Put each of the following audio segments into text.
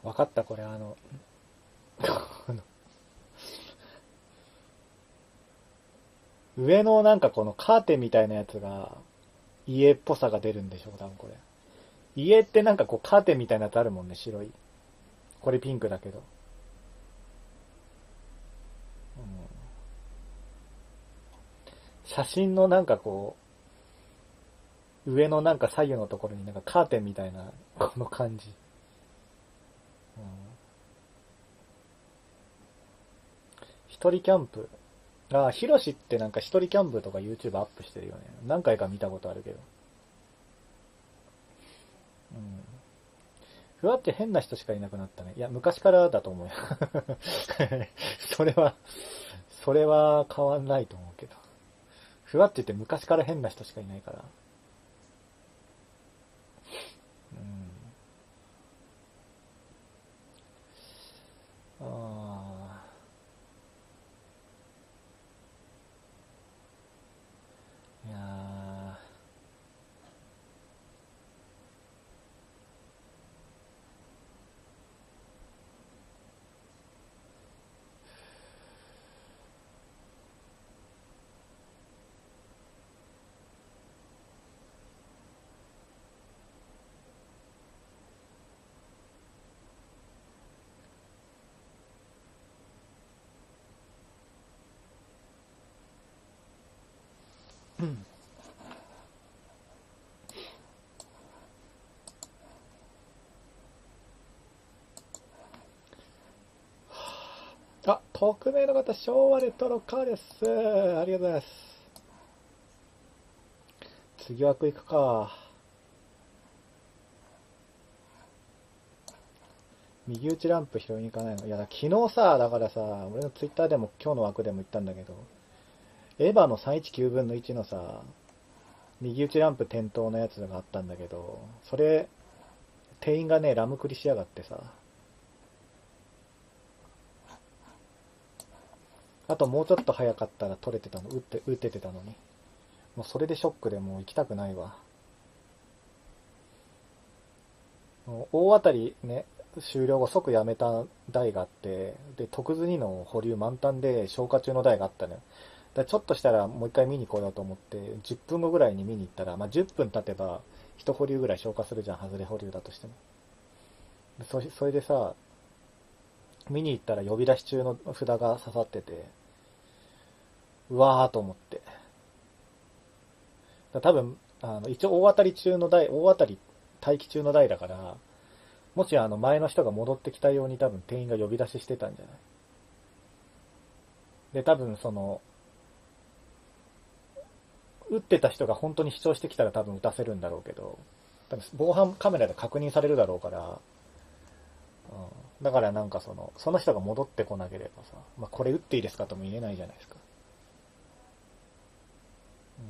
わかった、これ上のなんかこのカーテンみたいなやつが家っぽさが出るんでしょう、多分これ。家ってなんかこうカーテンみたいなやつあるもんね、白い。これピンクだけど。うん、写真のなんかこう、上のなんか左右のところになんかカーテンみたいな、この感じ。うん、一人キャンプ。あ、ヒロシってなんか一人キャンプとか YouTube アップしてるよね。何回か見たことあるけど。うん。ふわって変な人しかいなくなったね。いや、昔からだと思うよ。それは、それは変わんないと思うけど。ふわって言って昔から変な人しかいないから。うん。ああ。いやー、あ、匿名の方、昭和レトロカーです。ありがとうございます。次枠行くか。右打ちランプ拾いに行かないの。いや、昨日さ、だからさ、俺のツイッターでも今日の枠でも言ったんだけど、エヴァの319分の1のさ、右打ちランプ点灯のやつがあったんだけど、それ、店員がね、ラムクリしやがってさ、あともうちょっと早かったら取れてたの、打ててたのに。もうそれでショックでもう行きたくないわ。もう大当たりね、終了後即やめた台があって、で、特図2の保留満タンで消化中の台があったのよ。だちょっとしたらもう一回見に来ようと思って、10分後ぐらいに見に行ったら、まあ、10分経てば、1保留ぐらい消化するじゃん、外れ保留だとしても。それでさ、見に行ったら呼び出し中の札が刺さってて、うわーと思って。多分、一応大当たり中の台、大当たり待機中の台だから、もし前の人が戻ってきたように多分店員が呼び出ししてたんじゃない？で、多分撃ってた人が本当に主張してきたら多分撃たせるんだろうけど、多分防犯カメラで確認されるだろうから、うん、だからなんかその人が戻ってこなければさ、まあ、これ撃っていいですかとも言えないじゃないですか。うん、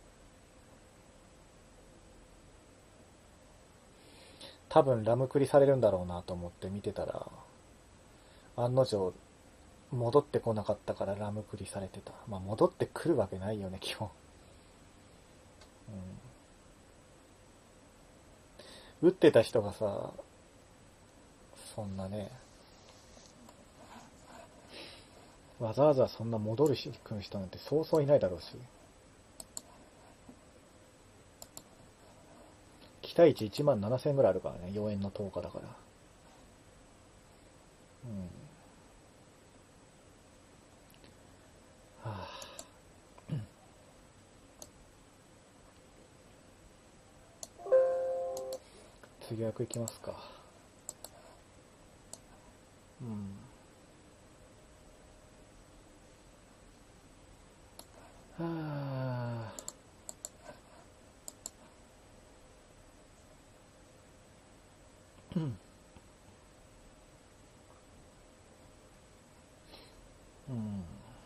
多分ラムクリされるんだろうなと思って見てたら、案の定戻ってこなかったからラムクリされてた。まあ戻ってくるわけないよね、基本。うん、撃ってた人がさ、そんなね、わざわざそんな戻る人なんてそうそういないだろうし。期待値1万7000ぐらいあるからね、4円の10日だから。うん。はあ、次役いきますか。うん。はあ。うん。うん。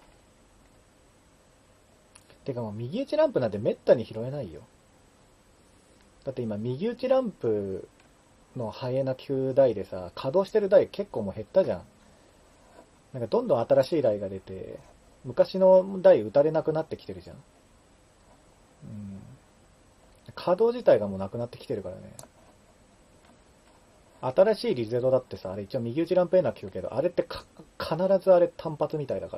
てかもう右打ちランプなんてめったに拾えないよ。だって今右打ちランプのハイエナ級台でさ、稼働してる台結構もう減ったじゃん。なんかどんどん新しい台が出て、昔の台打たれなくなってきてるじゃん。うん。稼働自体がもうなくなってきてるからね。 新しいリゼロだってさ、あれ一応右打ちランペーナー聞くけど、あれって必ずあれ単発みたいだから。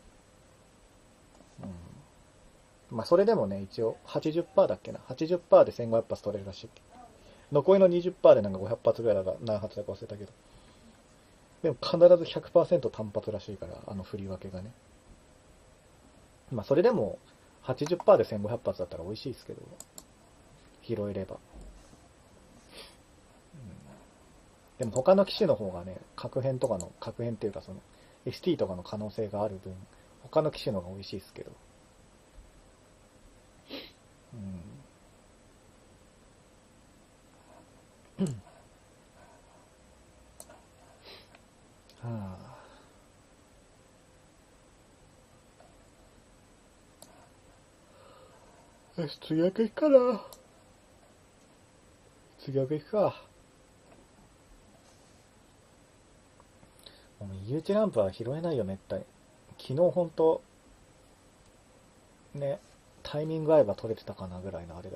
うん。まあ、それでもね、一応80%だっけな。80%で1500発取れるらしい。残りの20%でなんか500発ぐらいだから何発だか忘れたけど。でも必ず100%単発らしいから、あの振り分けがね。まあ、それでも80%で1500発だったら美味しいですけど、拾えれば。でも他の機種の方がね、角変っていうかその、ST とかの可能性がある分、他の機種の方が美味しいですけど。うん。はあ。よし、次役行くかな。次役行くか。もう右打ちランプは拾えないよ、めったに。昨日ほんと、ね、タイミング合えば取れてたかなぐらいのあれで。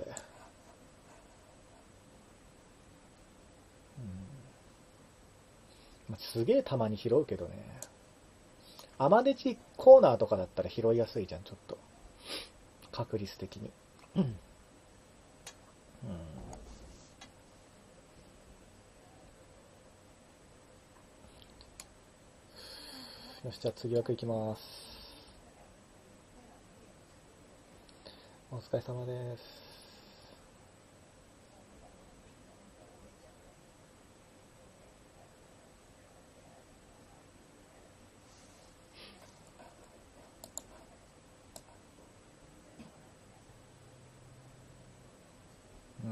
まあ、すげえたまに拾うけどね。アマデチコーナーとかだったら拾いやすいじゃん、ちょっと。確率的に。うん。よし、じゃあ次枠行きます。お疲れ様です。うん。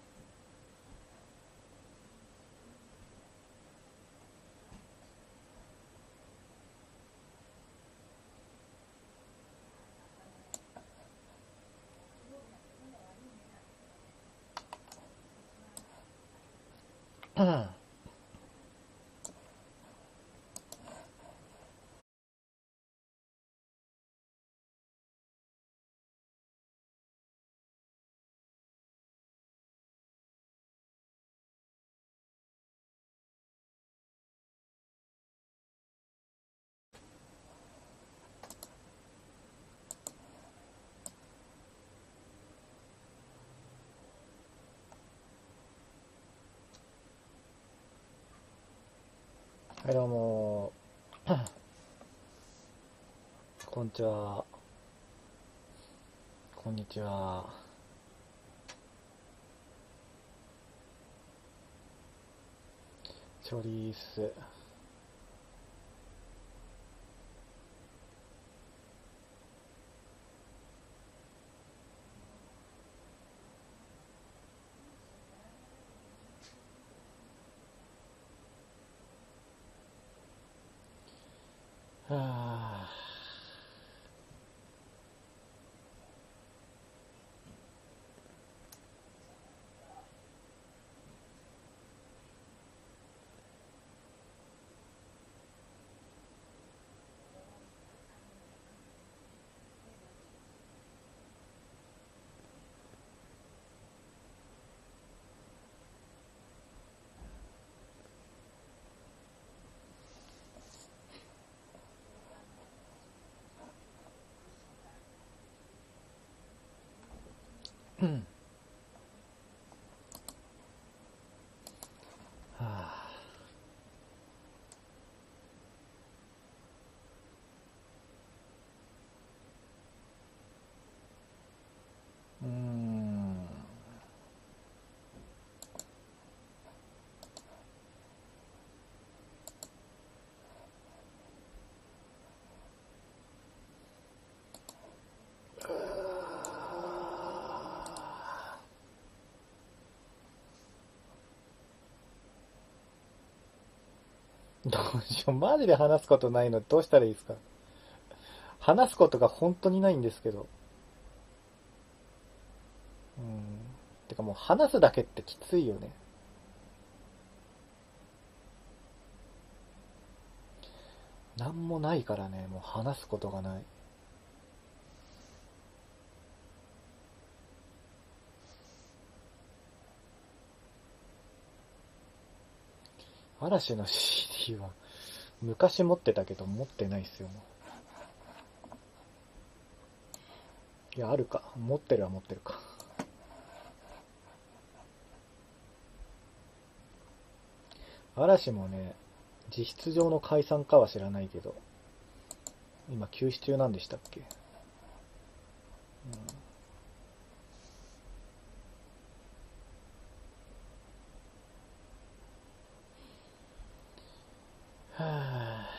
うん。はい、どうも。こんにちは。こんにちは。チョリース。はあ。うん。はあ。うーん。どうしよう。マジで話すことないのどうしたらいいですか？話すことが本当にないんですけど。うん。てかもう話すだけってきついよね。なんもないからね、もう話すことがない。 嵐の CD は昔持ってたけど持ってないっすよ、もう。いや、あるか。持ってるは持ってるか。嵐もね、実質上の解散かは知らないけど、今休止中なんでしたっけ？はぁ。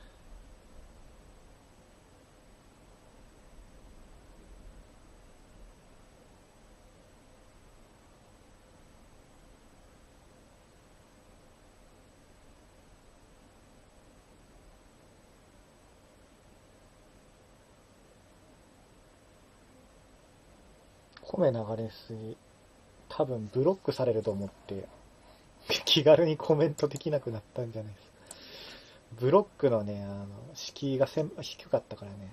米流れすぎ。多分ブロックされると思って、気軽にコメントできなくなったんじゃないですか。ブロックのね、敷居が低かったからね。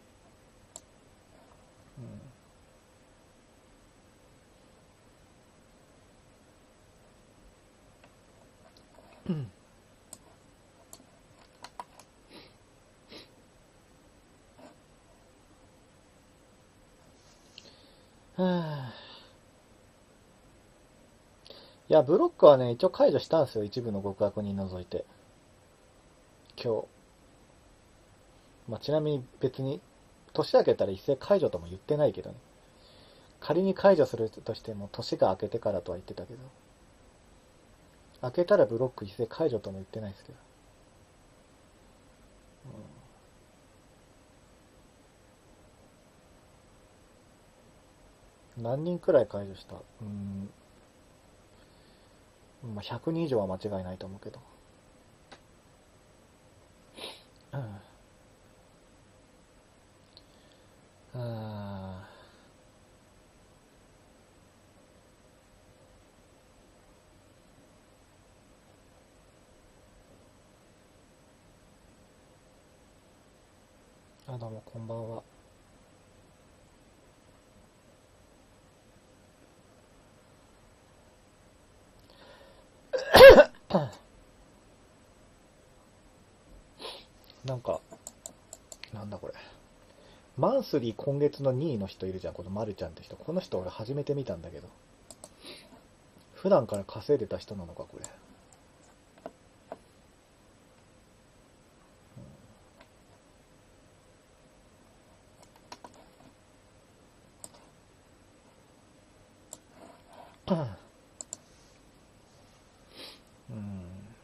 うん。はぁ。いや、ブロックはね、一応解除したんですよ。一部の極悪人除いて。今日。まあ、ちなみに別に、年明けたら一斉解除とも言ってないけどね。仮に解除するとしても、年が明けてからとは言ってたけど。明けたらブロック一斉解除とも言ってないですけど。何人くらい解除した？まあ、100人以上は間違いないと思うけど。うん。ああ、どうもこんばんは。なんか、なんだこれ。マンスリー今月の2位の人いるじゃん、このまるちゃんって人。この人俺初めて見たんだけど。普段から稼いでた人なのか、これ。うん。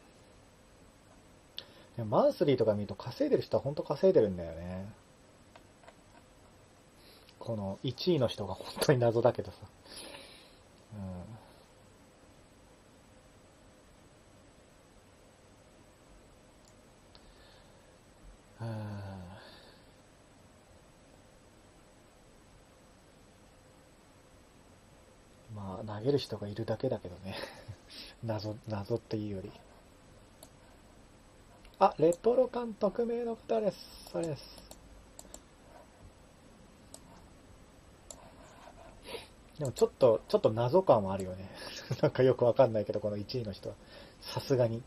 でもマンスリーとか見ると稼いでる人は本当稼いでるんだよね。この1位の人が本当に謎だけどさ。うん。まあ、投げる人がいるだけだけどね。謎っていうより。あ、レトロ感匿名の方です。それです。でもちょっと謎感はあるよね。なんかよくわかんないけど、この1位の人は。さすがに。うん。い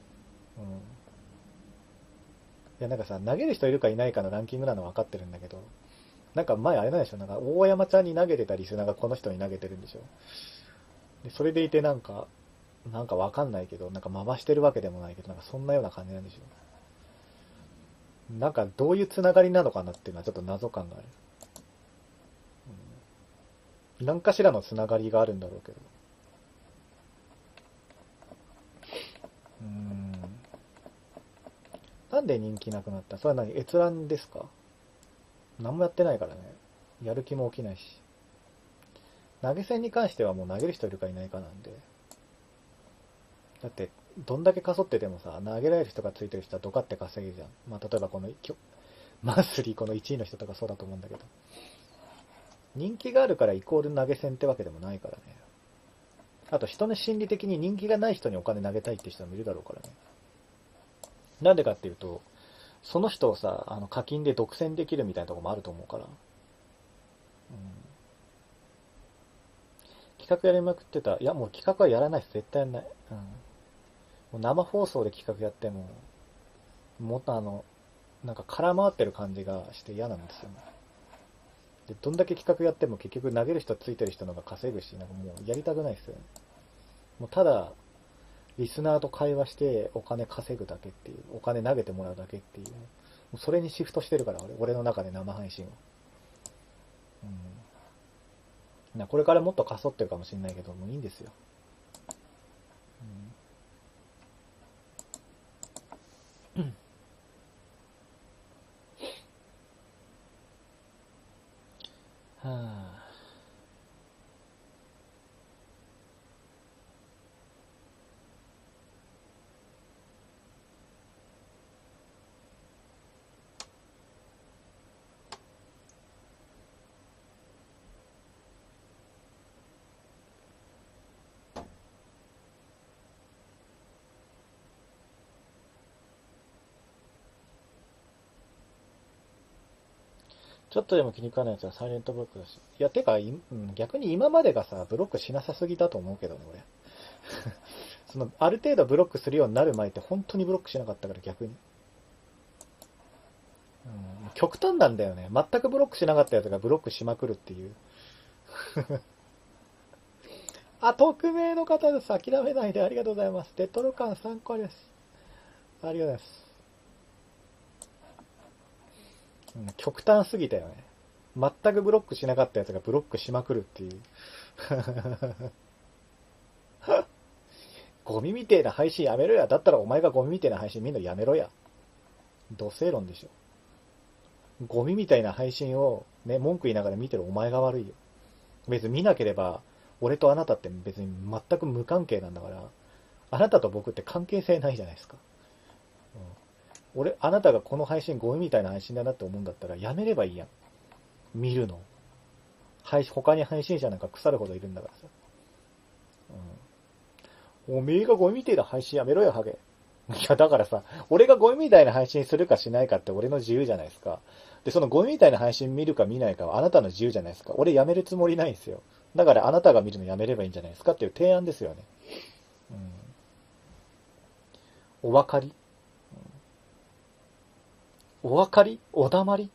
や、なんかさ、投げる人いるかいないかのランキングなの分かってるんだけど、なんか前あれなんでしょ、なんか大山ちゃんに投げてたリスナーがこの人に投げてるんでしょ。で、それでいてなんかわかんないけど、なんか回してるわけでもないけど、なんかそんなような感じなんでしょ。なんかどういうつながりなのかなっていうのはちょっと謎感がある。何かしらのつながりがあるんだろうけど。うーん。なんで人気なくなった？それは何？閲覧ですか？何もやってないからね。やる気も起きないし。投げ銭に関してはもう投げる人いるかいないかなんで。だって、どんだけかそっててもさ、投げられる人がついてる人はドカって稼げるじゃん。まあ、例えばこの、マンスリーこの1位の人とかそうだと思うんだけど。人気があるからイコール投げ銭ってわけでもないからね。あと人の心理的に人気がない人にお金投げたいって人もいるだろうからね。なんでかっていうと、その人をさ、課金で独占できるみたいなところもあると思うから。企画やりまくってた。いや、もう企画はやらないです。絶対やんない。 生放送で企画やっても、もっとなんか空回ってる感じがして嫌なんですよね。で、どんだけ企画やっても結局投げる人ついてる人の方が稼ぐし、なんかもうやりたくないですよね。もうただ、リスナーと会話してお金稼ぐだけっていう、お金投げてもらうだけっていう、もうそれにシフトしてるから、俺の中で生配信を。これからもっとかそってるかもしれないけど、もういいんですよ。はあ。ちょっとでも気に食わないやつはサイレントブロックだし。いや、てか、逆に今までがさ、ブロックしなさすぎだと思うけどね、俺。ある程度ブロックするようになる前って本当にブロックしなかったから逆に。極端なんだよね。全くブロックしなかったやつがブロックしまくるっていう。あ、匿名の方です。諦めないでありがとうございます。レトロ感3個です。ありがとうございます。極端すぎたよね。全くブロックしなかったやつがブロックしまくるっていう。ゴミみてえな配信やめろや。だったらお前がゴミみてえな配信見るのやめろや。土星論でしょ。ゴミみたいな配信をね、文句言いながら見てるお前が悪いよ。別に見なければ、俺とあなたって別に全く無関係なんだから、あなたと僕って関係性ないじゃないですか。あなたがこの配信ゴミみたいな配信だなって思うんだったらやめればいいやん。見るの。他に配信者なんか腐るほどいるんだからさ。おめえがゴミみたいな配信やめろよ、ハゲ。いや、だからさ、俺がゴミみたいな配信するかしないかって俺の自由じゃないですか。で、そのゴミみたいな配信見るか見ないかはあなたの自由じゃないですか。俺やめるつもりないんですよ。だからあなたが見るのやめればいいんじゃないですかっていう提案ですよね。お分かり？お分かり？おだまり？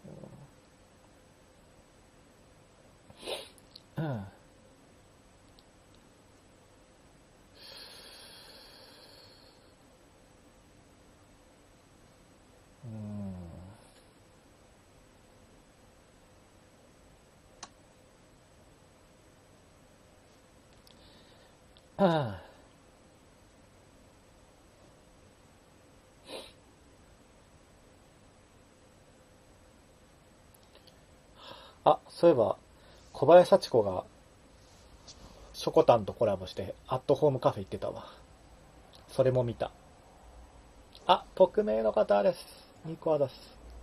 あ、そういえば、小林幸子が、ショコタンとコラボして、アットホームカフェ行ってたわ。それも見た。あ、匿名の方です。ニコアです。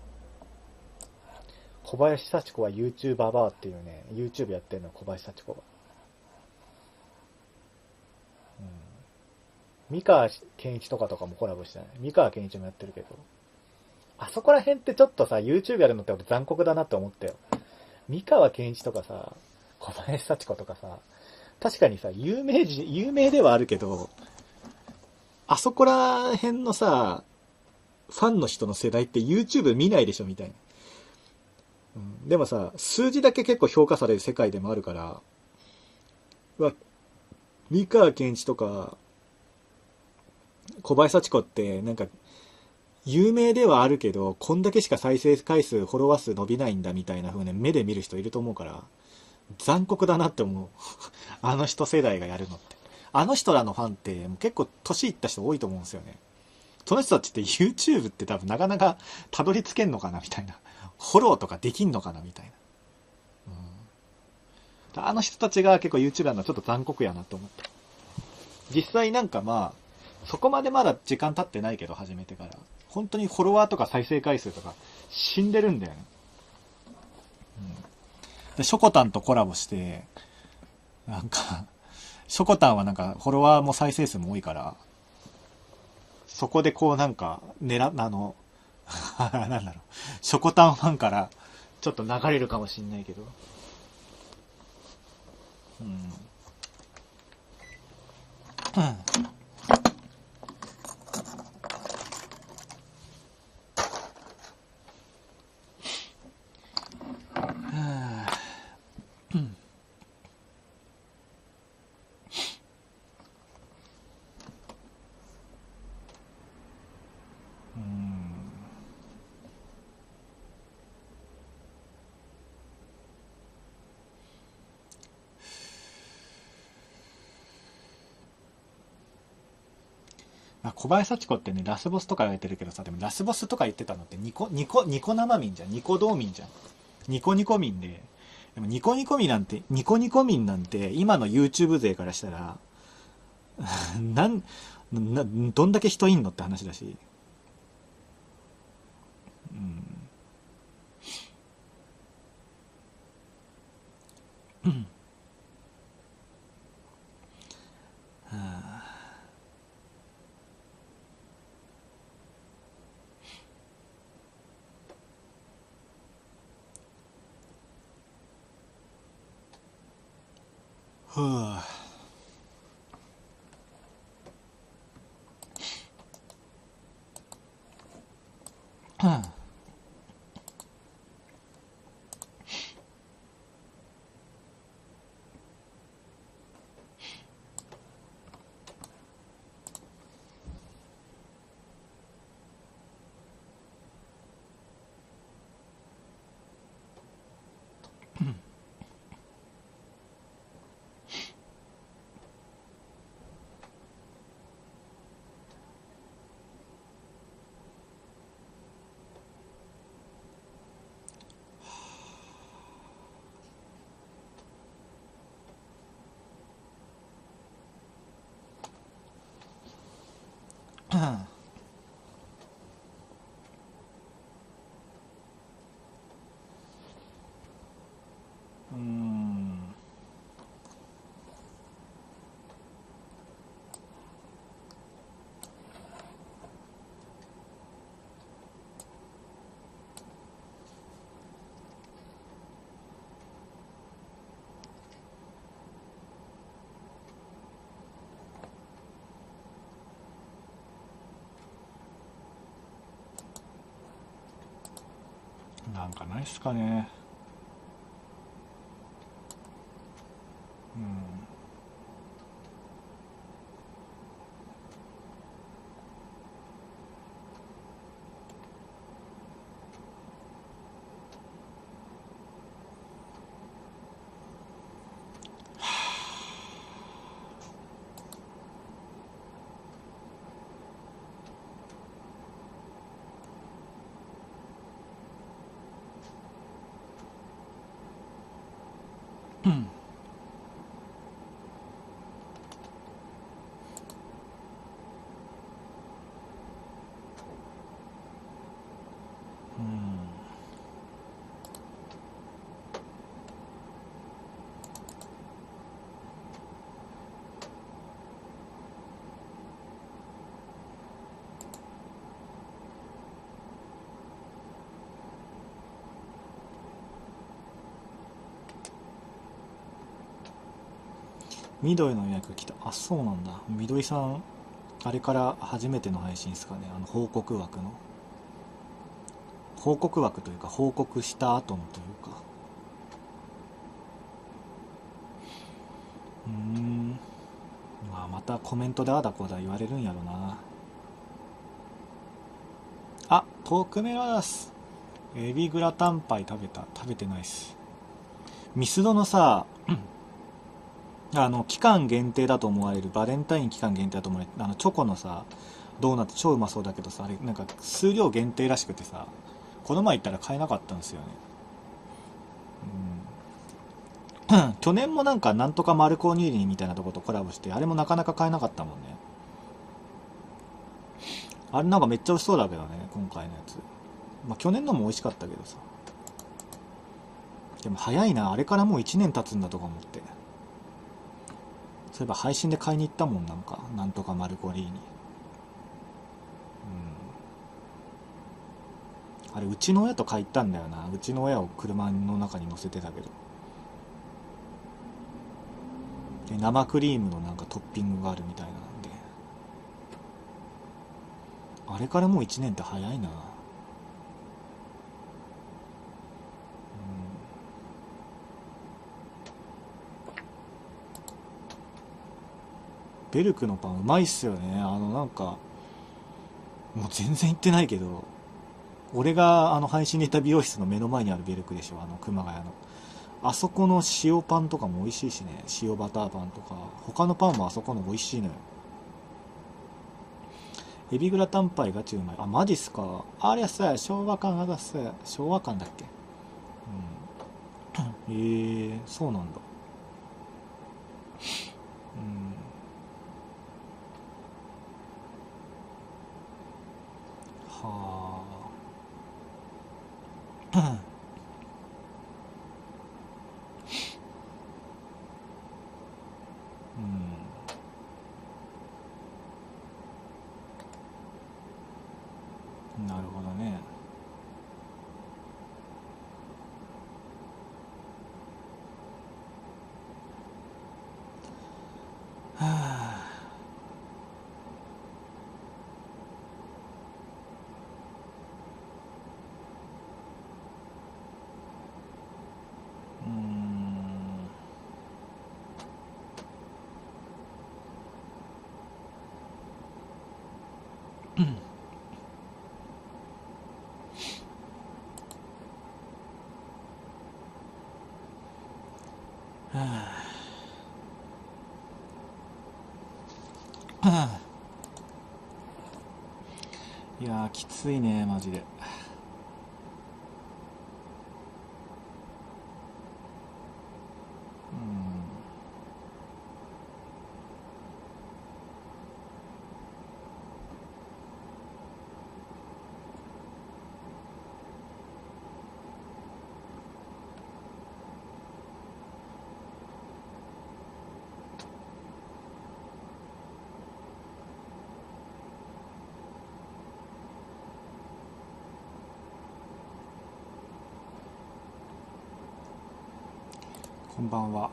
小林幸子は YouTuber バーっていうね、YouTube やってるの、小林幸子が。三河健一とかもコラボしてない。三河健一もやってるけど。あそこら辺ってちょっとさ、YouTube やるのって俺残酷だなって思ったよ。三河健一とかさ、小林幸子とかさ、確かにさ、有名ではあるけど、あそこら辺のさ、ファンの人の世代って YouTube 見ないでしょみたいな。でもさ、数字だけ結構評価される世界でもあるから、三河健一とか、小林幸子ってなんか、有名ではあるけど、こんだけしか再生回数、フォロワー数伸びないんだみたいな風に目で見る人いると思うから、残酷だなって思う。あの人世代がやるのって。あの人らのファンって結構年いった人多いと思うんですよね。その人たちって YouTube って多分なかなかたどり着けんのかなみたいな。フォローとかできんのかなみたいな。あの人たちが結構 YouTuber なのはちょっと残酷やなって思って。実際なんかまあ、そこまでまだ時間経ってないけど始めてから。本当にフォロワーとか再生回数とか死んでるんだよね。で、ショコタンとコラボして、なんか、ショコタンはなんかフォロワーも再生数も多いから、そこでこうなんか、なんだろう、ショコタンファンからちょっと流れるかもしんないけど。 小林幸子ってね、ラスボスとか言われてるけどさ、でもラスボスとか言ってたのってニコ生民じゃん。ニコ動民じゃん。ニコニコ民で。でもニコニコ民なんて、ニコニコ民なんて、今の YouTube 勢からしたら、どんだけ人いんのって話だし。うん。はあ、はあ、はあ、はあ、うーん。なんかないっすかね。うん。うん。うん。緑の予約来た。あ、そうなんだ。緑さん、あれから初めての配信ですかね。報告枠の。報告枠というか、報告した後のというか。まあ、またコメントであだこだ言われるんやろな。あ、トークメラース。エビグラタンパイ食べた。食べてないっす。ミスドのさ、期間限定だと思われる、バレンタイン期間限定だと思われる、チョコのさ、ドーナツ超うまそうだけどさ、あれ、なんか数量限定らしくてさ、この前行ったら買えなかったんですよね。うん。去年もなんかなんとかマルコーニューリみたいなとことコラボして、あれもなかなか買えなかったもんね。あれなんかめっちゃ美味しそうだけどね、今回のやつ。まあ去年のも美味しかったけどさ。でも早いな、あれからもう1年経つんだとか思って。そういえば配信で買いに行ったもん、なんか、なんとかマルコリーニ。あれ、うちの親と買い行ったんだよな。うちの親を車の中に乗せてたけど。で、生クリームのなんかトッピングがあるみたいなんで。あれからもう1年って早いな。ベルクのパンうまいっすよね。なんか、もう全然行ってないけど、俺が配信でいた美容室の目の前にあるベルクでしょ、熊谷の。あそこの塩パンとかも美味しいしね。塩バターパンとか。他のパンもあそこの美味しいのよ。 エビグラタンパイガチうまい。あ、マジっすか。あれさ、昭和感が出す。昭和感だっけ。うん。そうなんだ。うん。はあ。うん。なるほどね。はあ。うーん。はあ。いやー、きついね、マジで。うん。こんばんは。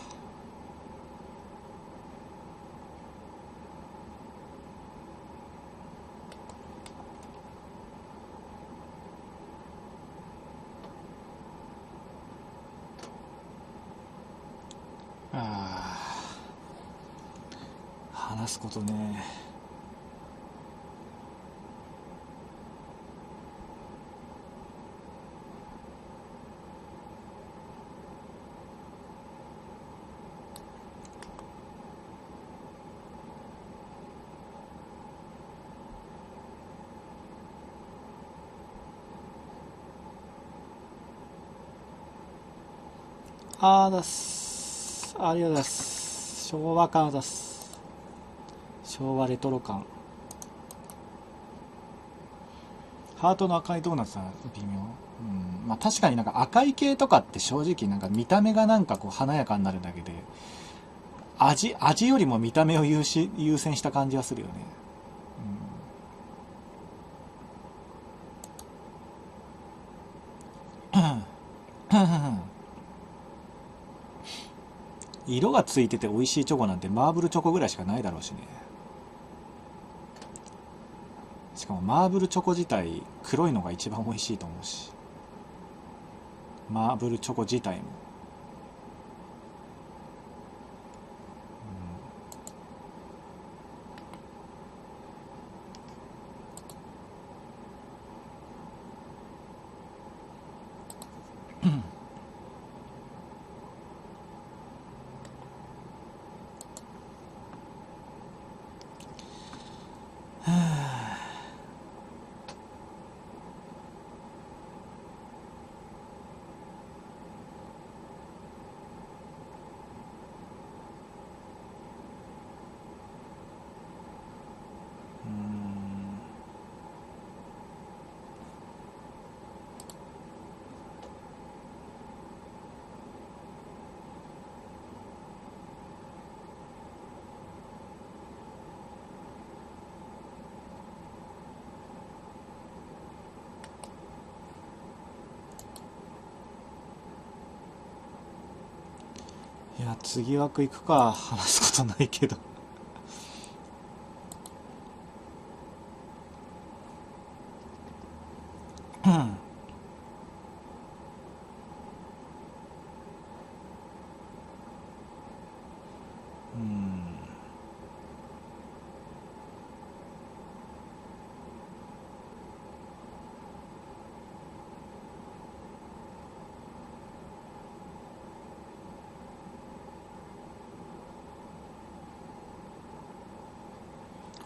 ああ、話すことね。あーだっす。ありがとうございます。昭和感だっす。昭和レトロ感。ハートの赤いドーナツは微妙。うん。まあ確かになんか赤い系とかって正直なんか見た目がなんかこう華やかになるだけで、味よりも見た目を優先した感じはするよね。色がついてて美味しいチョコなんてマーブルチョコぐらいしかないだろうしね。しかもマーブルチョコ自体黒いのが一番美味しいと思うし。マーブルチョコ自体も。いや、次枠行くか。話すことないけど。うん。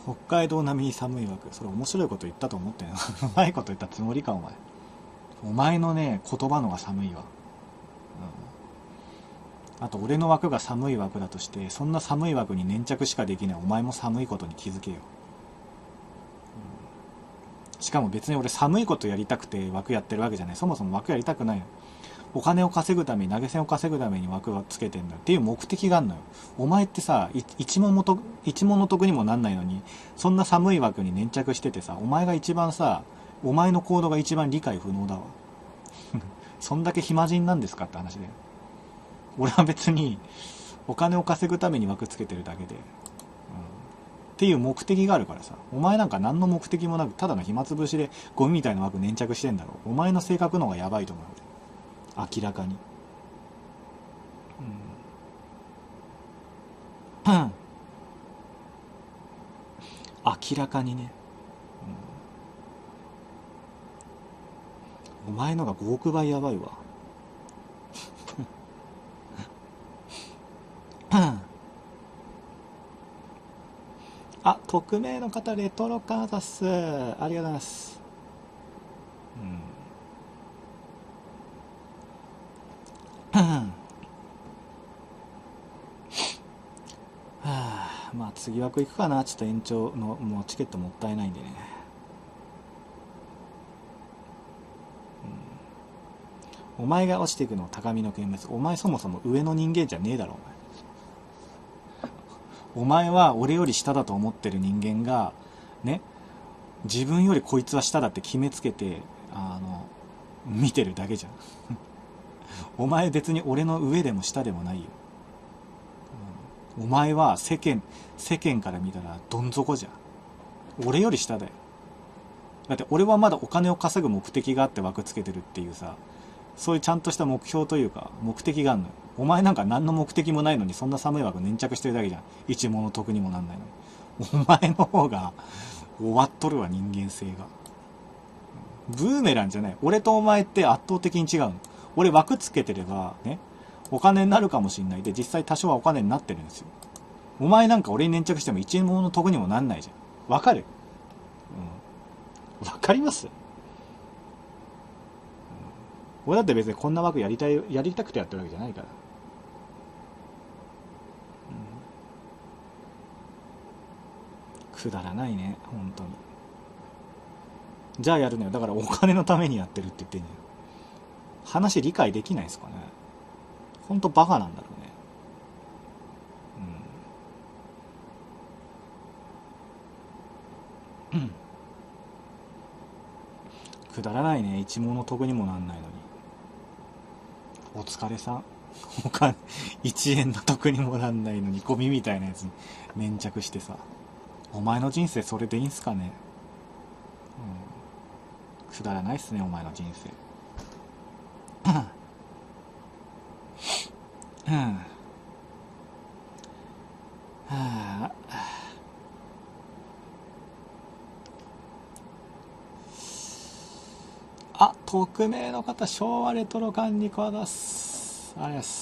北海道並みに寒い枠。それ面白いこと言ったと思ってんのうまいこと言ったつもりか、お前。お前のね、言葉のが寒いわ。あと、俺の枠が寒い枠だとして、そんな寒い枠に粘着しかできないお前も寒いことに気づけよ。しかも別に俺寒いことやりたくて枠やってるわけじゃない。そもそも枠やりたくないの。お金を稼ぐために、投げ銭を稼ぐために枠をつけてんだっていう目的があるのよ。お前ってさ、一問の得にもなんないのに、そんな寒い枠に粘着しててさ、お前が一番さ、お前の行動が一番理解不能だわ。そんだけ暇人なんですかって話で。俺は別に、お金を稼ぐために枠つけてるだけで。っていう目的があるからさ。お前なんか何の目的もなく、ただの暇つぶしでゴミみたいな枠粘着してんだろ。お前の性格の方がやばいと思う。明らかに。明らかにね、お前のが5億倍やばいわ。あ、匿名の方、レトロカーザス。ありがとうございます。まあ次枠行くかな。ちょっと延長の、もうチケットもったいないんでね。お前が落ちていくの高みの見物。お前そもそも上の人間じゃねえだろ、お前は俺より下だと思ってる人間が、ね、自分よりこいつは下だって決めつけて、見てるだけじゃん。お前別に俺の上でも下でもないよ。お前は世間から見たらどん底じゃん。俺より下だよ。だって俺はまだお金を稼ぐ目的があって枠つけてるっていうさ、そういうちゃんとした目標というか目的があるのよ。お前なんか何の目的もないのにそんな寒い枠粘着してるだけじゃん。一問の得にもなんないのに。お前の方が終わっとるわ、人間性が。ブーメランじゃない。俺とお前って圧倒的に違うの。俺枠つけてればね、お金になるかもしんないで、実際多少はお金になってるんですよ。お前なんか俺に粘着しても一問の得にもなんないじゃん。わかる？わかります？俺だって別にこんな枠やりたくてやってるわけじゃないから。くだらないね、本当に。じゃあやるのよ。だからお金のためにやってるって言ってんじゃん。話理解できないですかね。ほんとバカなんだろうね。くだらないね。一問の得にもなんないのに。お疲れさん。お金、1円の得にもなんないのにゴミみたいなやつに粘着してさ。お前の人生それでいいんすかね。くだらないっすね、お前の人生。あ、匿名の方、昭和レトロ館にくだす。ありがとうございます。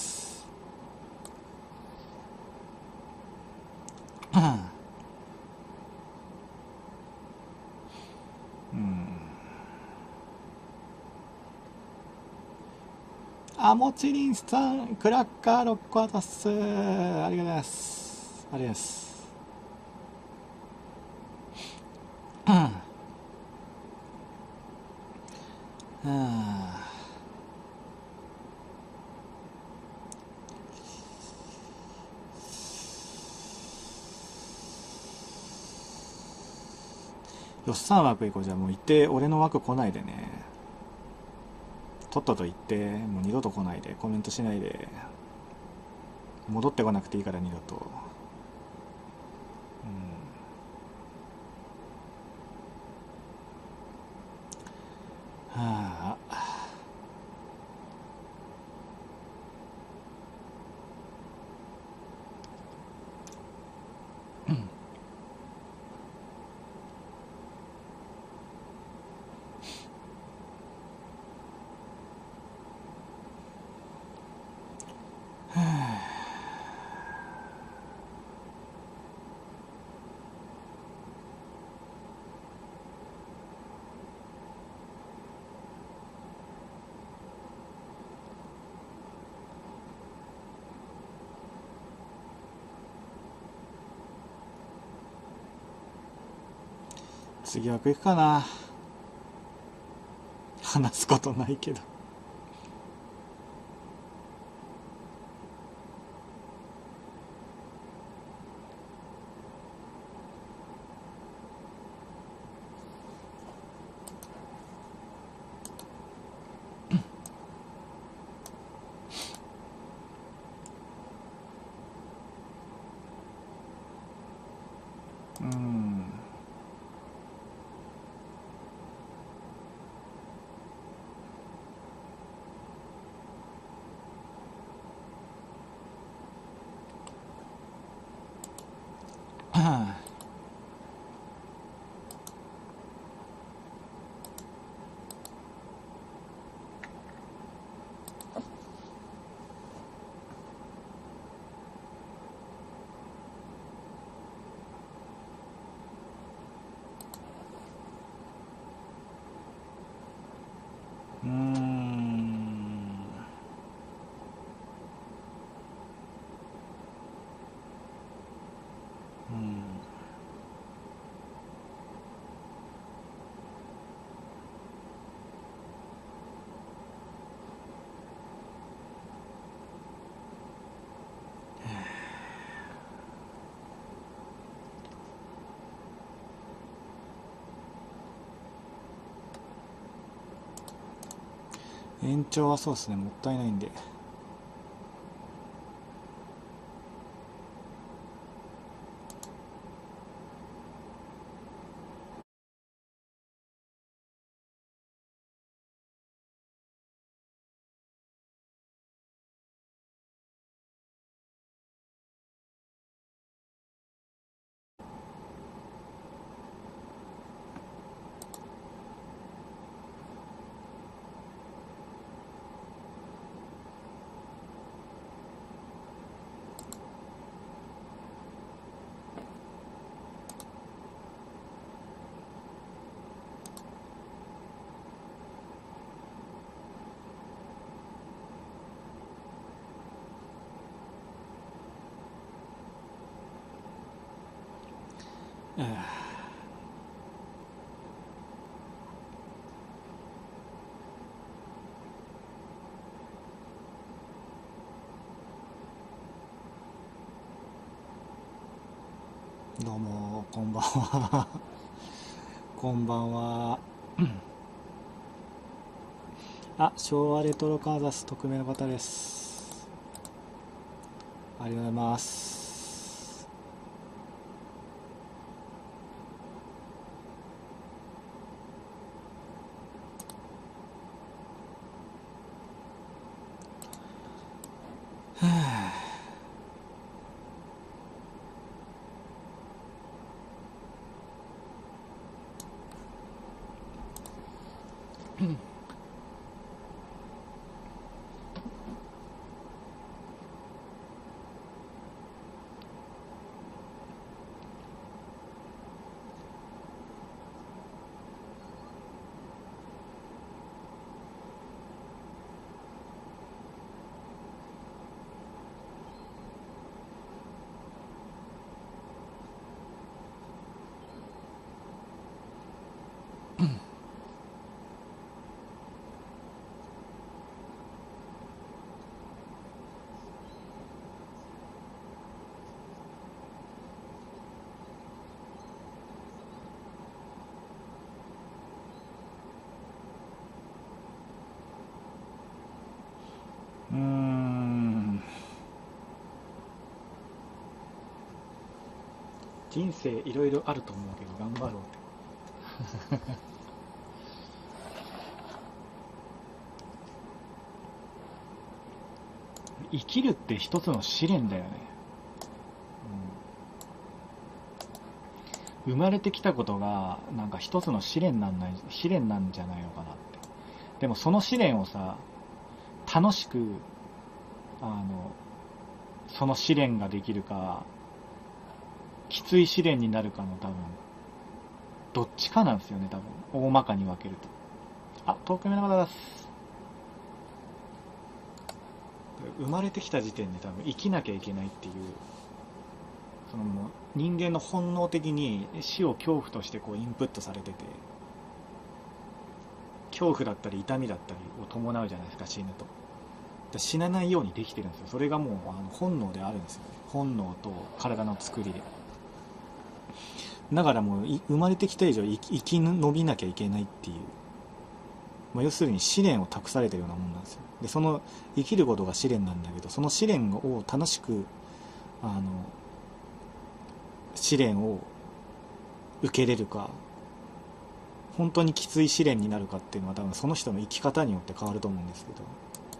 あ、もちりんさん、クラッカー6個渡す。ありがとうございます。ありがとうございます。よっさん枠行こう。じゃあもう行って、俺の枠来ないでね。とっとと行って、もう二度と来ないで、コメントしないで。戻ってこなくていいから二度と。はあ。 次枠行くかな。話すことないけど。延長はそうですね、もったいないんで。どうもこんばんはこんばんはあ、昭和レトロカーザス匿名の方です。ありがとうございます。人生いろいろあると思うけど頑張ろうって生きるって一つの試練だよね、生まれてきたことがなんか一つの試練なんじゃないのかなって。でもその試練をさ、楽しくその試練ができるか、きつい試練になるかの多分どっちかなんですよね、多分大まかに分けると。あ、遠く目の方です。生まれてきた時点で多分生きなきゃいけないっていうそのもう人間の本能的に死を恐怖としてこうインプットされてて、恐怖だったり痛みだったりを伴うじゃないですか、死ぬと。死なないようにできてるんですよ。それがもう本能であるんですよね。本能と体の作りで。だからもう生まれてきた以上生き延びなきゃいけないっていう、要するに試練を託されてるようなもんなんですよ。でその生きることが試練なんだけど、その試練を楽しく試練を受けれるか、本当にきつい試練になるかっていうのは多分その人の生き方によって変わると思うんですけど、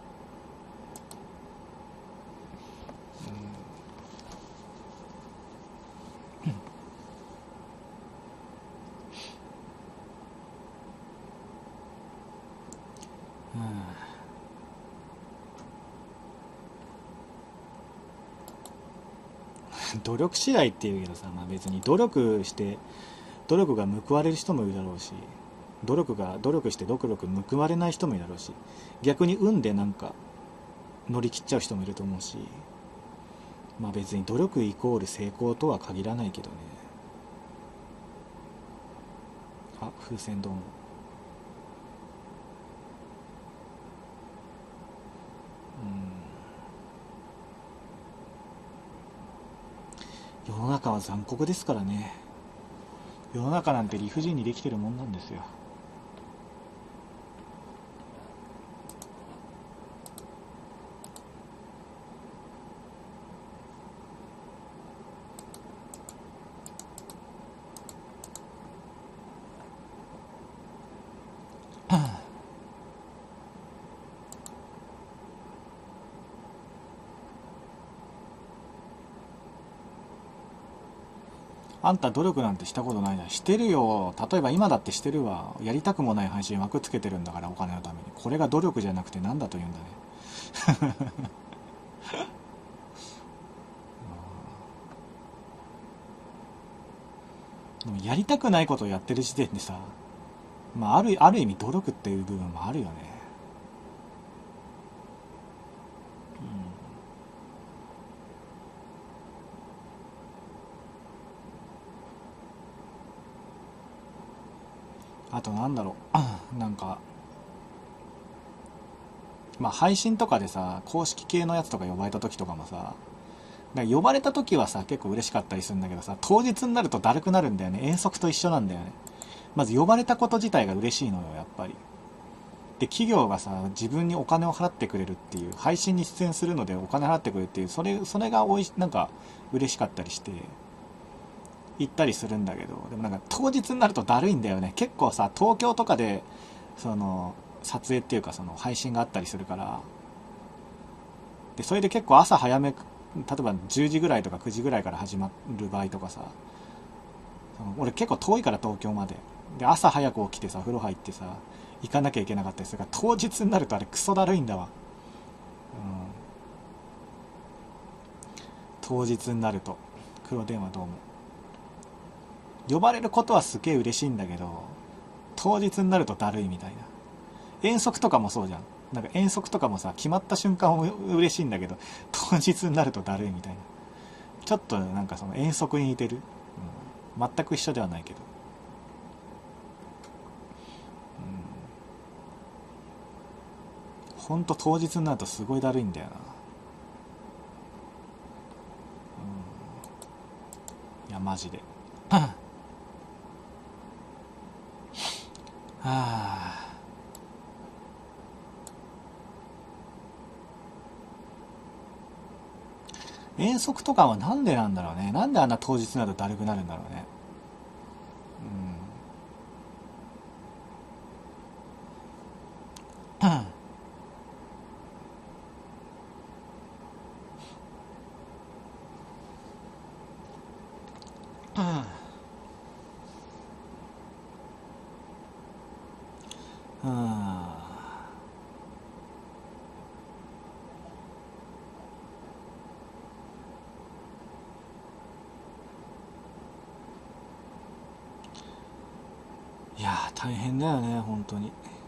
努力次第っていうけどさ、別に努力して努力が報われる人もいるだろうし、努力して報われない人もいるだろうし、逆に運でなんか乗り切っちゃう人もいると思うし、別に努力イコール成功とは限らないけどね。風船どうも。世の中は残酷ですからね。世の中なんて理不尽にできてるもんなんですよ。あんた努力なんてしたことないな。してるよ。例えば今だってしてるわ。やりたくもない配信枠つけてるんだから、お金のために。これが努力じゃなくて何だと言うんだね。でもやりたくないことをやってる時点でさ、ある意味努力っていう部分もあるよね。あとなんだろう。なんか、配信とかでさ、公式系のやつとか呼ばれた時とかもさ、呼ばれた時はさ、結構嬉しかったりするんだけどさ、当日になるとだるくなるんだよね。遠足と一緒なんだよね。まず呼ばれたこと自体が嬉しいのよ、やっぱり。で、企業がさ、自分にお金を払ってくれるっていう、配信に出演するのでお金払ってくれるっていう、それがなんか嬉しかったりして、行ったりするんだけど、でもなんか当日になるとだるいんだよね。結構さ、東京とかで、撮影っていうか配信があったりするから、で、それで結構朝早め、例えば10時ぐらいとか9時ぐらいから始まる場合とかさ、俺結構遠いから東京まで。で、朝早く起きてさ、風呂入ってさ、行かなきゃいけなかったりするから、当日になるとあれクソだるいんだわ。当日になると。黒電話どうも。呼ばれることはすげえ嬉しいんだけど、当日になるとだるいみたいな。遠足とかもそうじゃん。なんか遠足とかもさ、決まった瞬間は嬉しいんだけど、当日になるとだるいみたいな。ちょっとなんか遠足に似てる。全く一緒ではないけど。ほんと当日になるとすごいだるいんだよな。いや、マジで。はあ。遠足とかはなんでなんだろうね。なんであんな当日になるとだるくなるんだろうね。いやー大変だよね、本当に。